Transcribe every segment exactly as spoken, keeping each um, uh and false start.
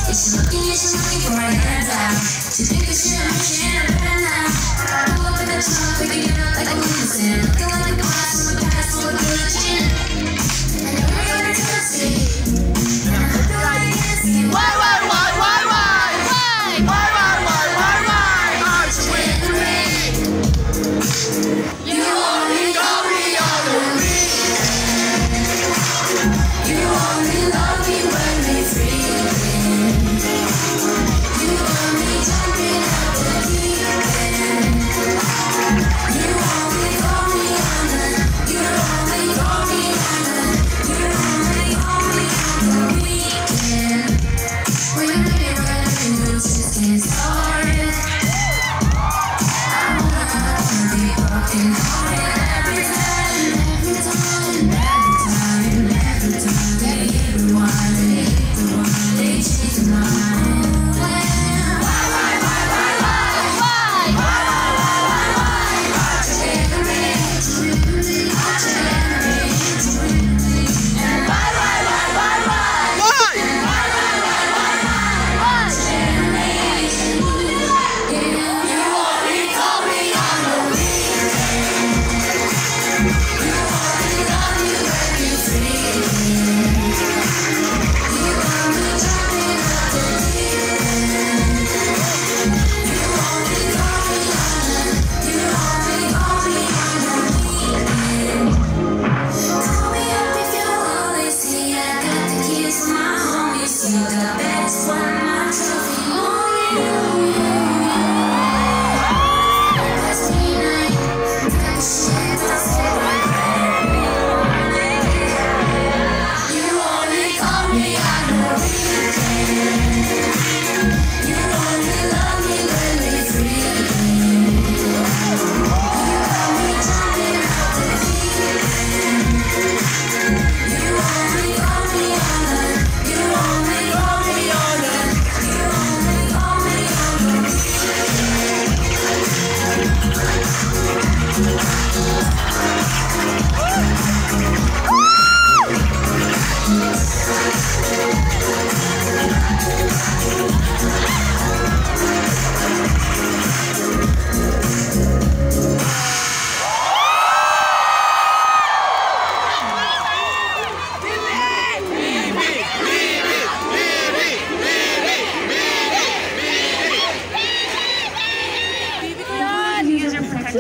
she's looking, yeah, she's looking for my hands out. She think that she knows she ain't a bad now. Pull up in the trunk, picking it up like a limousine. Looking like a glass from the past, full of good gin. And you're really tipsy. And I hope that I can see you. Why, why, why, why, why? Why, why, why, why, why, why? Aren't you in the ring? You only got me on the weekend. You only love me when we freaking. You only jumping out the deep end. You only call me on the. You only call me on the. You only call me on the weekend. When you're ready, when you just get started. I wanna be broken hearted every time, every time, every time, every time. They hate the one, they hate the one, they change their mind. Why, why, why, why, why, why, why, why, why, why? Hard to get the rich, hard to get the rich, and why, why, why, why, why? Why? And why, why, why, why, why? Hard to get the rich. You only call me on the weekend. You only love me when you freaking. You only jumping out the deep end. You only call me on the. You only call me on the weekend. Call me up if you're lonely. See, I got the keys to my homies. You the best one, my trophy. Only you. Last night, got shit to say right. You only call me on the weekend. You only love me when we freaking. You got me jumping out the deep end. You only call me on the. You only call me on the. You only call me on the weekend. User protection.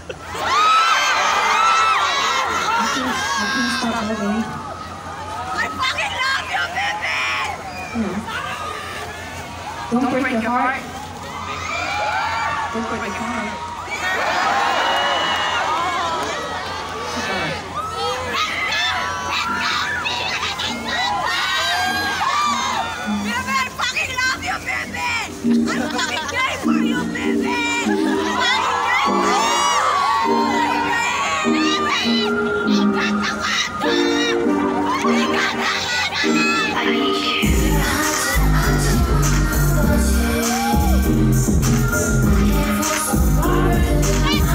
I fucking love you, baby! Don't break your heart. Don't break your heart. Baby, I fucking love you, baby! I'm fucking gay for you, baby! I'm fucking gay for you! Baby! I need you. I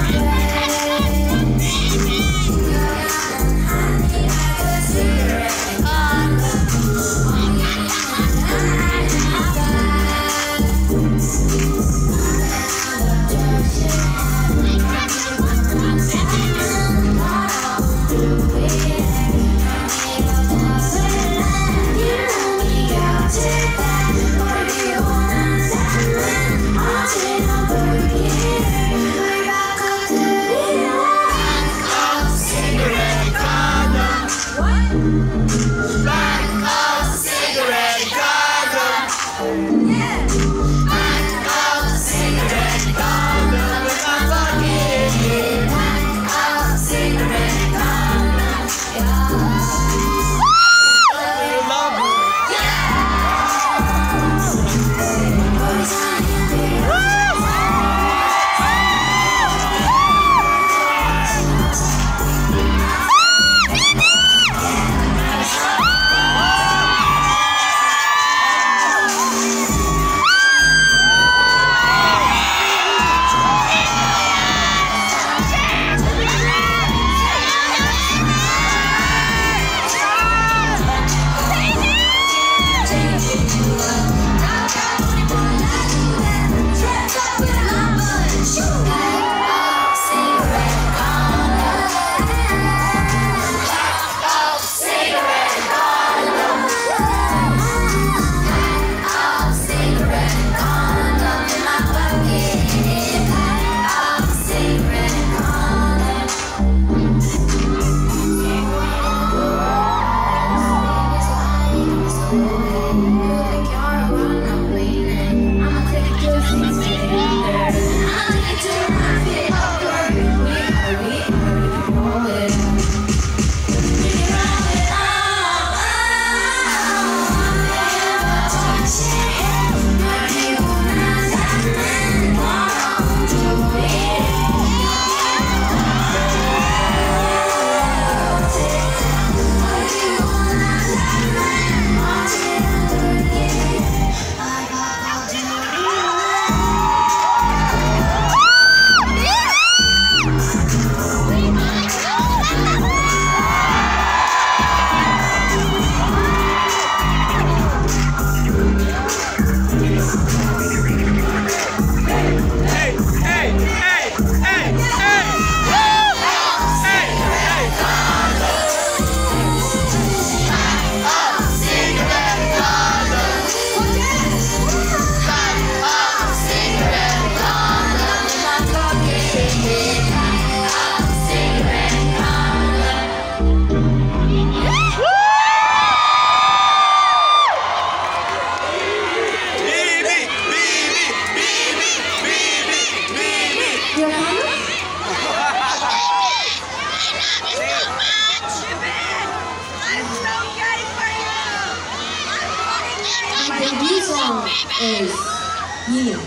debut song is Yino.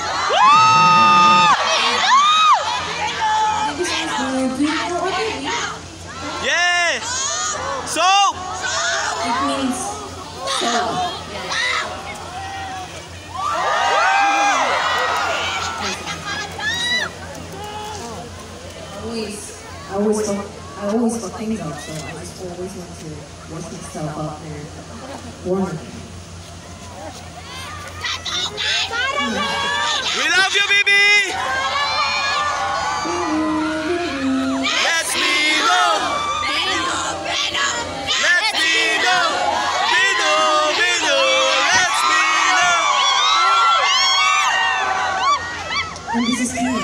Yes! So! It means so. I always, I always, fuck, I always fuck things up, so I just always want to work myself up there. Warm. We love you, BIBI! Let's be go! Let's be go! Bino, Bino, let's be go! And this is Kino.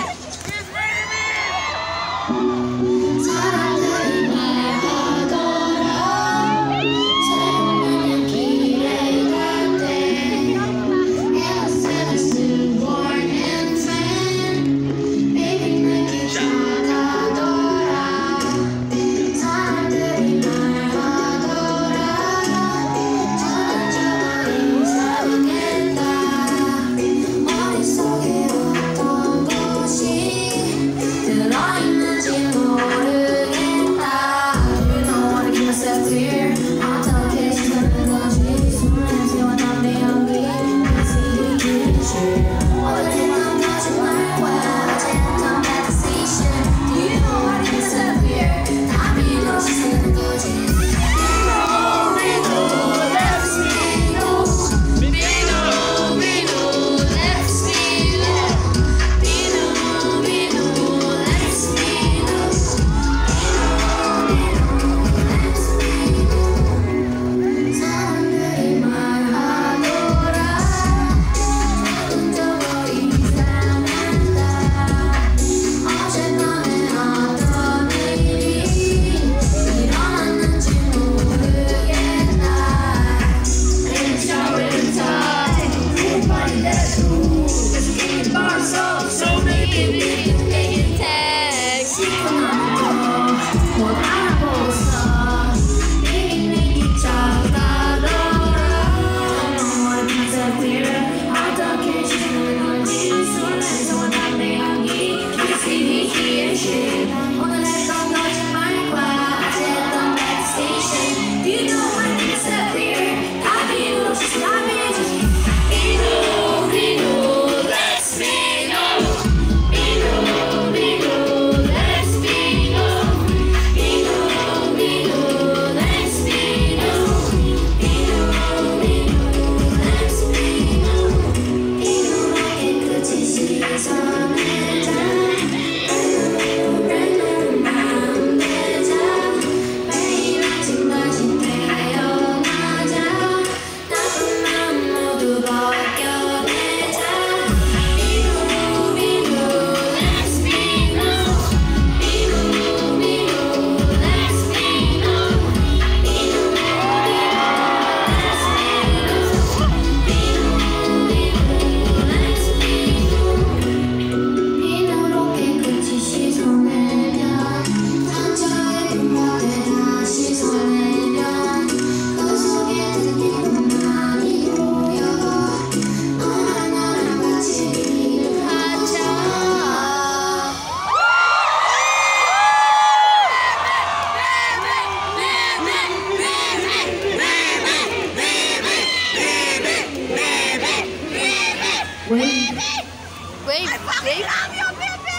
Wave. Wave. I fucking Wave. love you, BIBI!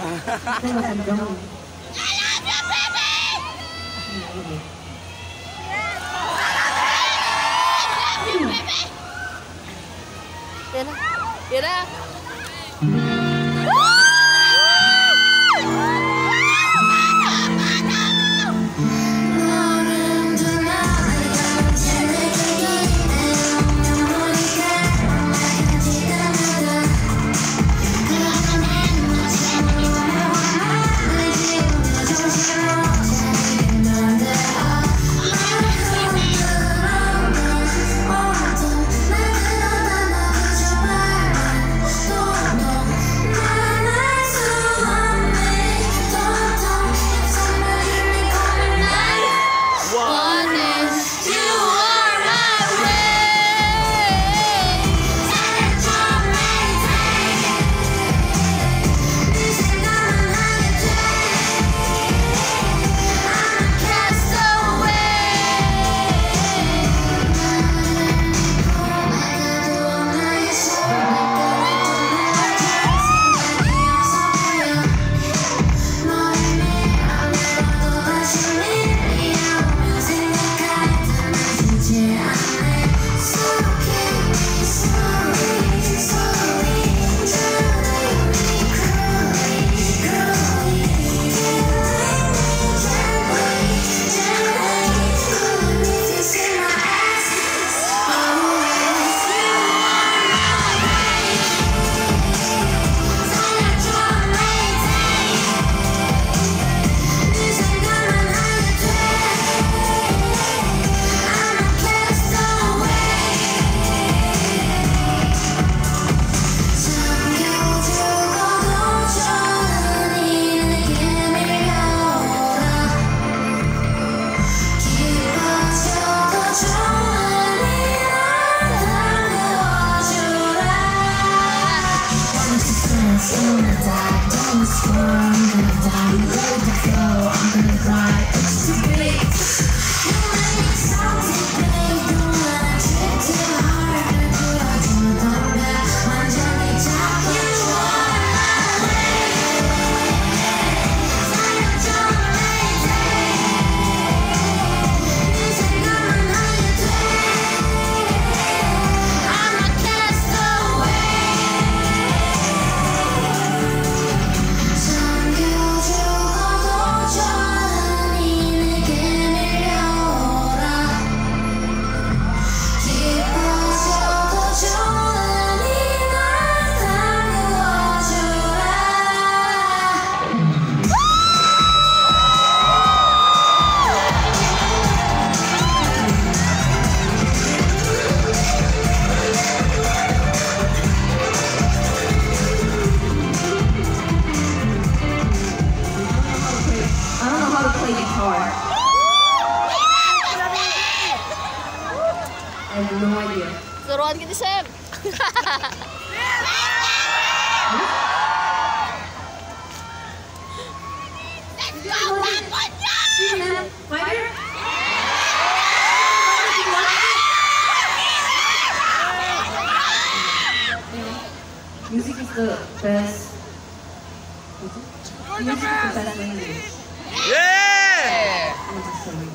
I feel like I'm drunk. I love you, BIBI! I love you, BIBI! Yan na. Yan na. Oh, I have no idea. Turuan kita, Sam. Let's go, Papunya! Fighter? Music is the best. Music is the best language. Yeah! I'm just sorry.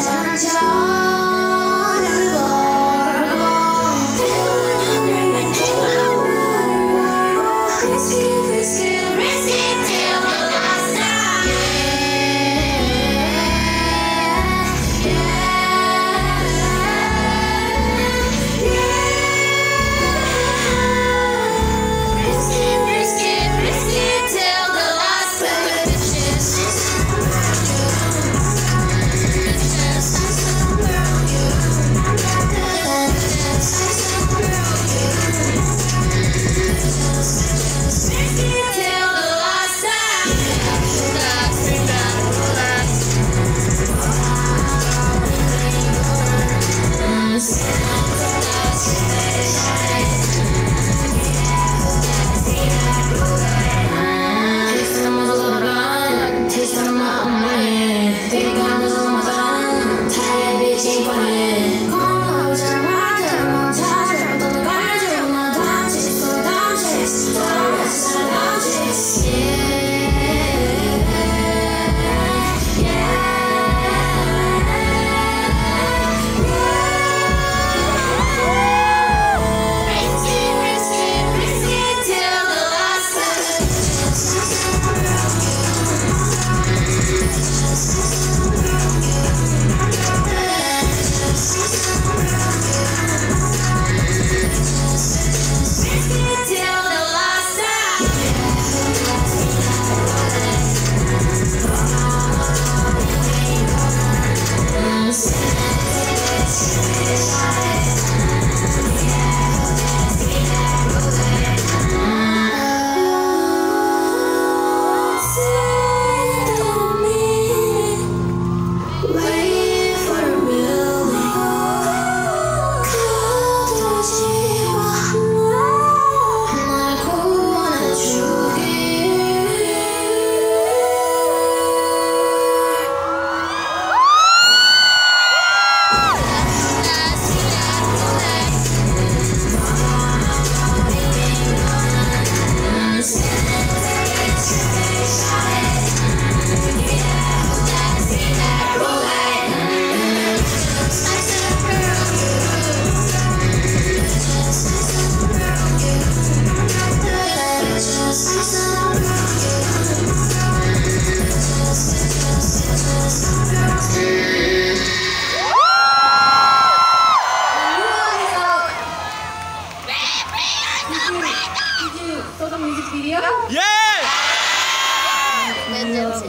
Just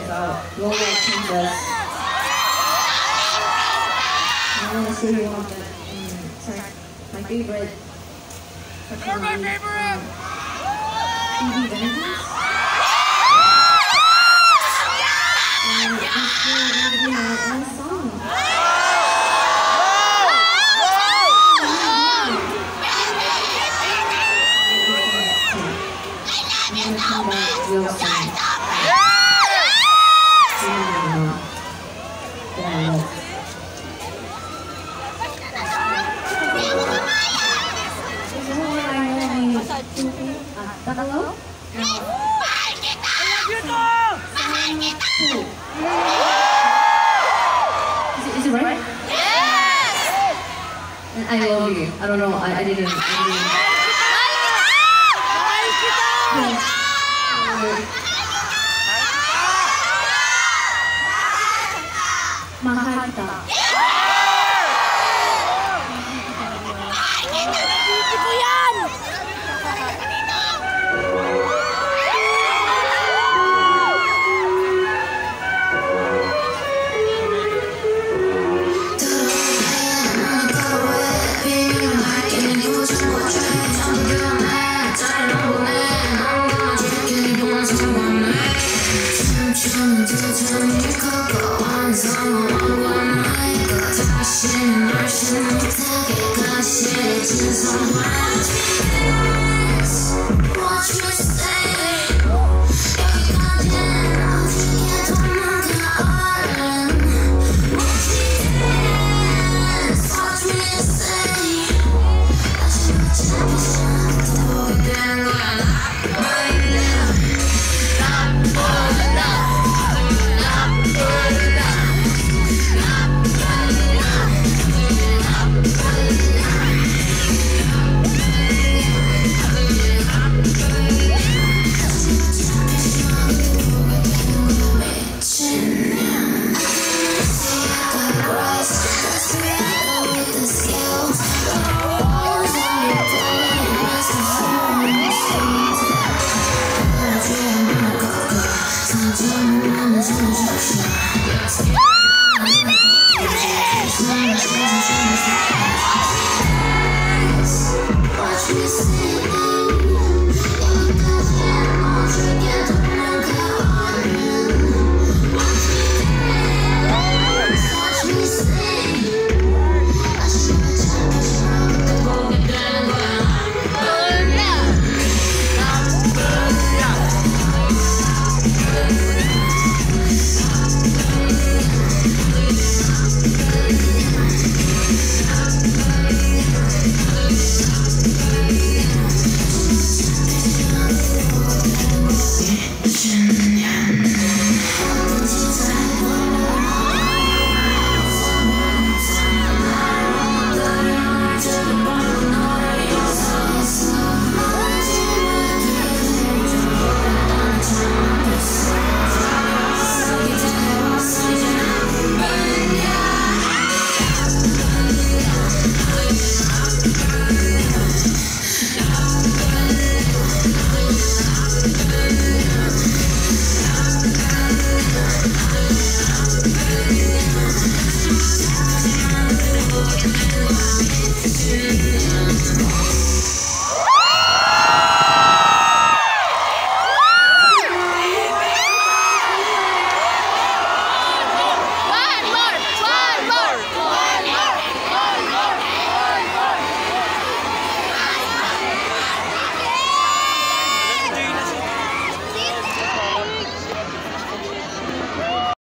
about Royal Princess. I want to show you one of the, um, sorry, my favorite. You're my favorite! B I B I. And it's going to be my own song. Real song. That I love. Tatalo? Is it, is it right? Yes! And I love you. I don't know. I, I didn't. I didn't. Mahal kita. Ito yan! Watch me stay. Sometimes I'm